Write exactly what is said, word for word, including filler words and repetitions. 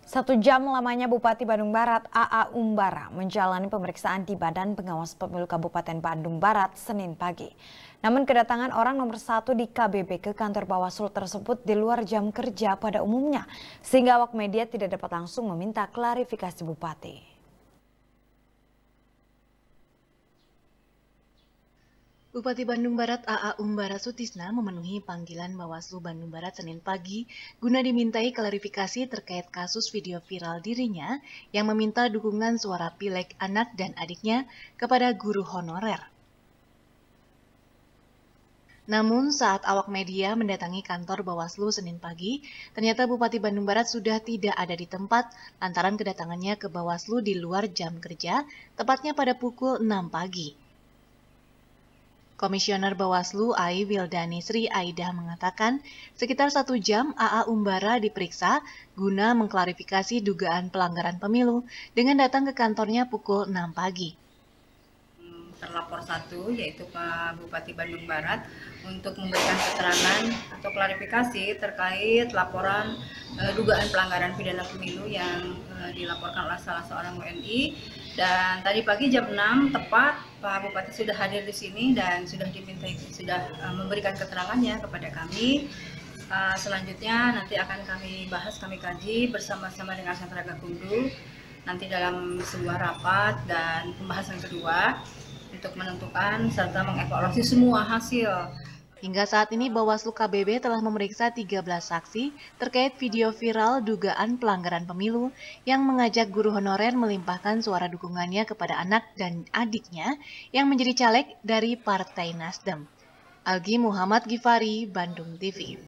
Satu jam lamanya Bupati Bandung Barat A A Umbara menjalani pemeriksaan di Badan Pengawas Pemilu Kabupaten Bandung Barat Senin pagi. Namun kedatangan orang nomor satu di K B B ke kantor Bawaslu tersebut di luar jam kerja pada umumnya, sehingga awak media tidak dapat langsung meminta klarifikasi Bupati. Bupati Bandung Barat A A Umbara Sutisna memenuhi panggilan Bawaslu Bandung Barat Senin pagi guna dimintai klarifikasi terkait kasus video viral dirinya yang meminta dukungan suara pileg anak dan adiknya kepada guru honorer. Namun saat awak media mendatangi kantor Bawaslu Senin pagi, ternyata Bupati Bandung Barat sudah tidak ada di tempat lantaran kedatangannya ke Bawaslu di luar jam kerja, tepatnya pada pukul enam pagi. Komisioner Bawaslu Ai Wildani Sri Aidah mengatakan sekitar satu jam A A Umbara diperiksa guna mengklarifikasi dugaan pelanggaran pemilu dengan datang ke kantornya pukul enam pagi. Terlapor satu yaitu Pak Bupati Bandung Barat untuk memberikan keterangan atau klarifikasi terkait laporan eh, dugaan pelanggaran pidana pemilu yang eh, dilaporkan oleh salah seorang W N I. Dan tadi pagi jam enam tepat Pak Bupati sudah hadir di sini dan sudah dimintai sudah uh, memberikan keterangannya kepada kami. Uh, selanjutnya nanti akan kami bahas, kami kaji bersama-sama dengan Sentra Gakumdu nanti dalam sebuah rapat dan pembahasan kedua untuk menentukan serta mengevaluasi semua hasil. Hingga saat ini Bawaslu K B B telah memeriksa tiga belas saksi terkait video viral dugaan pelanggaran pemilu yang mengajak guru honorer melimpahkan suara dukungannya kepada anak dan adiknya yang menjadi caleg dari Partai Nasdem. Algi Muhammad Gifari, Bandung T V.